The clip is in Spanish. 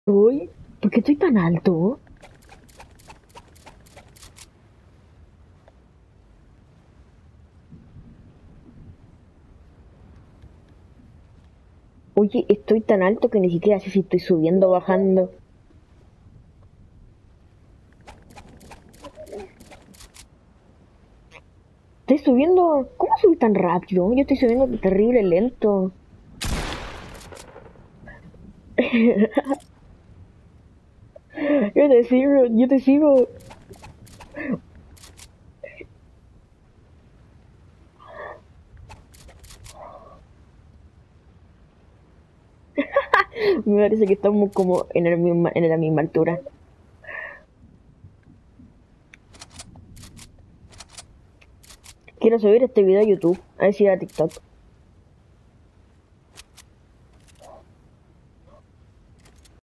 Uy, ¿por qué estoy tan alto? Oye, estoy tan alto que ni siquiera sé si estoy subiendo o bajando. Estoy subiendo. ¿Cómo subí tan rápido? Yo estoy subiendo terrible lento. Yo te sigo. Me parece que estamos como en la misma altura. Quiero subir este video a YouTube, a ver si a TikTok.